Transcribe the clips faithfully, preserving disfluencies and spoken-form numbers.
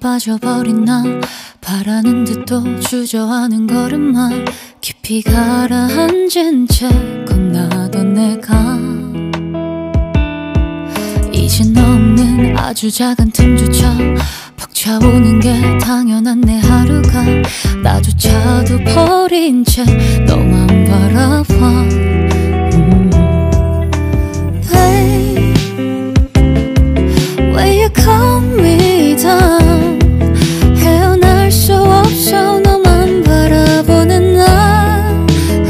빠져버린 나 바라는 듯도 주저하는 걸음만 깊이 가라앉은 채 겁나던 내가 이젠 없는 아주 작은 틈조차 벅차오는 게 당연한 내 하루가 나조차도 버린 채 너만 바라봐. 음. Babe, will you calm me down? 헤어날 수 없어 너만 바라보는 나.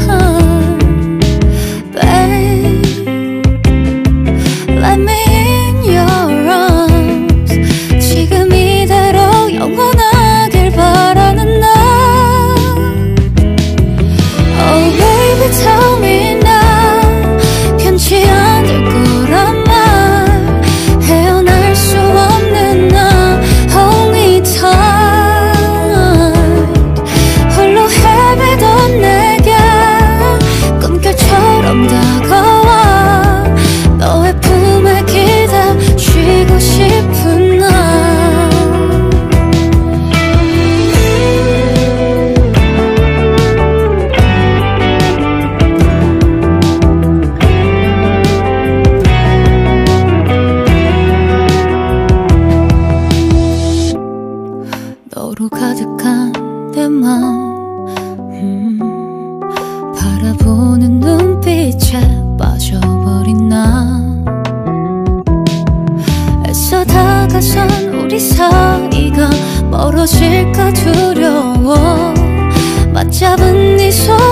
Babe, let me in your arms. 지금 이대로 영원하길 바라는 나. Oh baby tell me now 편치 않을 거란 말. 헤어날 수 없는 나 hold me tight. 홀로 헤매던 내게 꿈결처럼 다가와 너의 품에 기대 쉬고 싶은 나. 너로 가득한 내 맘. 음, 바라보는 눈빛에 빠져버린 나. 애써 다가선 우리 사이가 멀어질까 두려워. 맞잡은 네 손